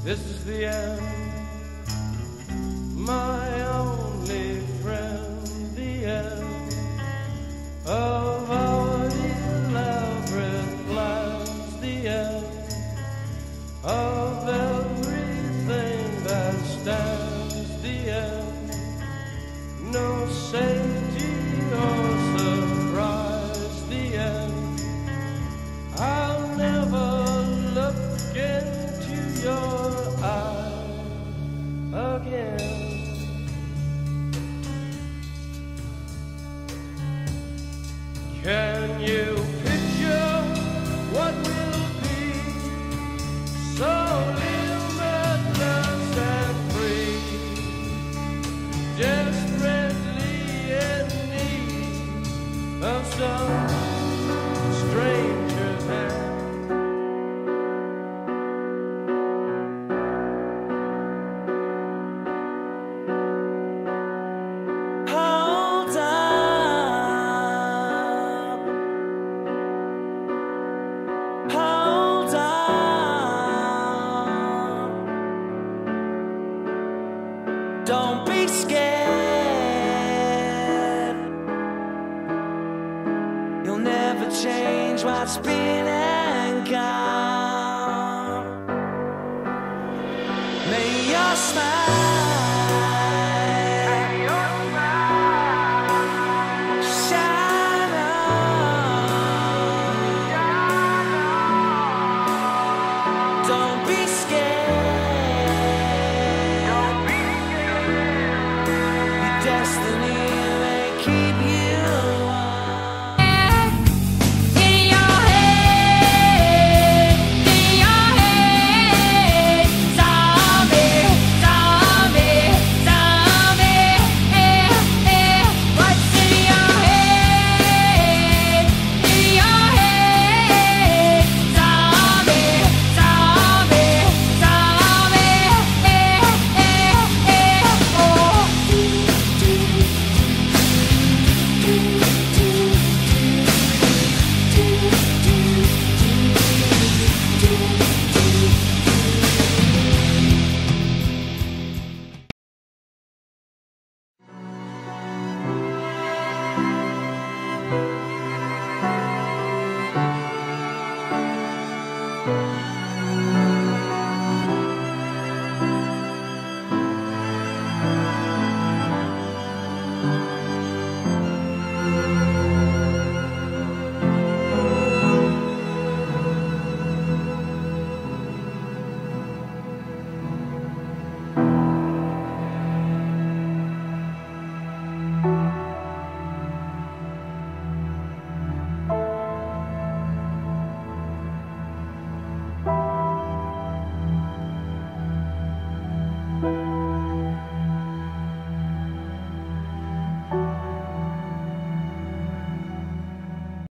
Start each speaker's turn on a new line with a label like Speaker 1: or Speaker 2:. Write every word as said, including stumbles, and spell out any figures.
Speaker 1: This is the end, my only friend, the end of our elaborate plans, the end of everything that stands, the end, no safety or surprise, the end, I'll never look into your eyes again. Can you picture what will be so limitless and free, desperately in need of some stranger's hand?
Speaker 2: Hold up, hold up, don't be scared, you'll never change what's been and gone. May your smile shine on. Don't be scared, your destiny may keep you on.
Speaker 3: In your head, in your head, zombie, zombie, zombie, eh, eh. What's in your head, in your head, zombie, zombie, zombie, eh, eh, eh, oh.